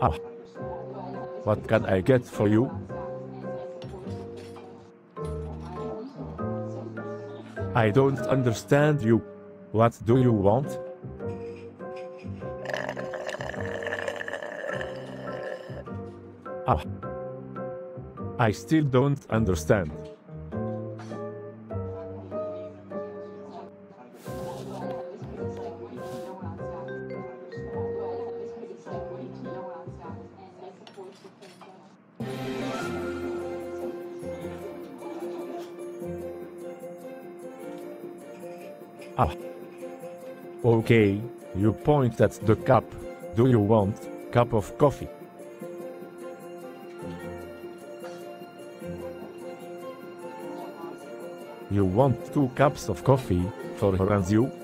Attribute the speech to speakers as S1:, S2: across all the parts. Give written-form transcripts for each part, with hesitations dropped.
S1: Ah, what can I get for you? I don't understand you. What do you want? Ah, I still don't understand. Ah. Okay, you point at the cup. Do you want cup of coffee? You want 2 cups of coffee for her and you?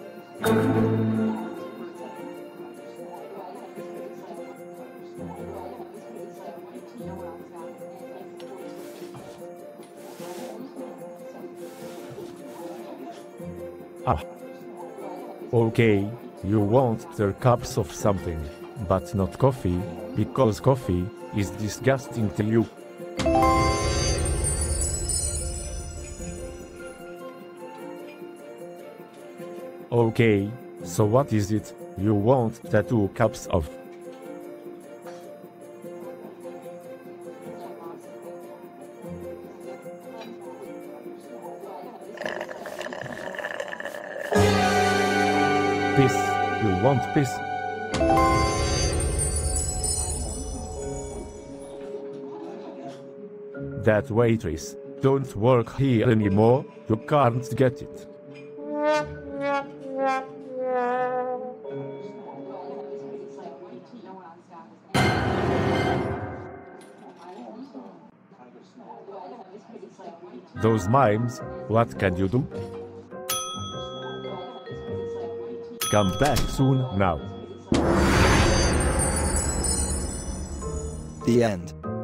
S1: Ah. Okay, you want 3 cups of something, but not coffee, because coffee is disgusting to you. Okay, so what is it you want the 2 cups of? Piss. You want piss? That waitress don't work here anymore, you can't get it. Those mimes, what can you do? Come back soon now.
S2: The end.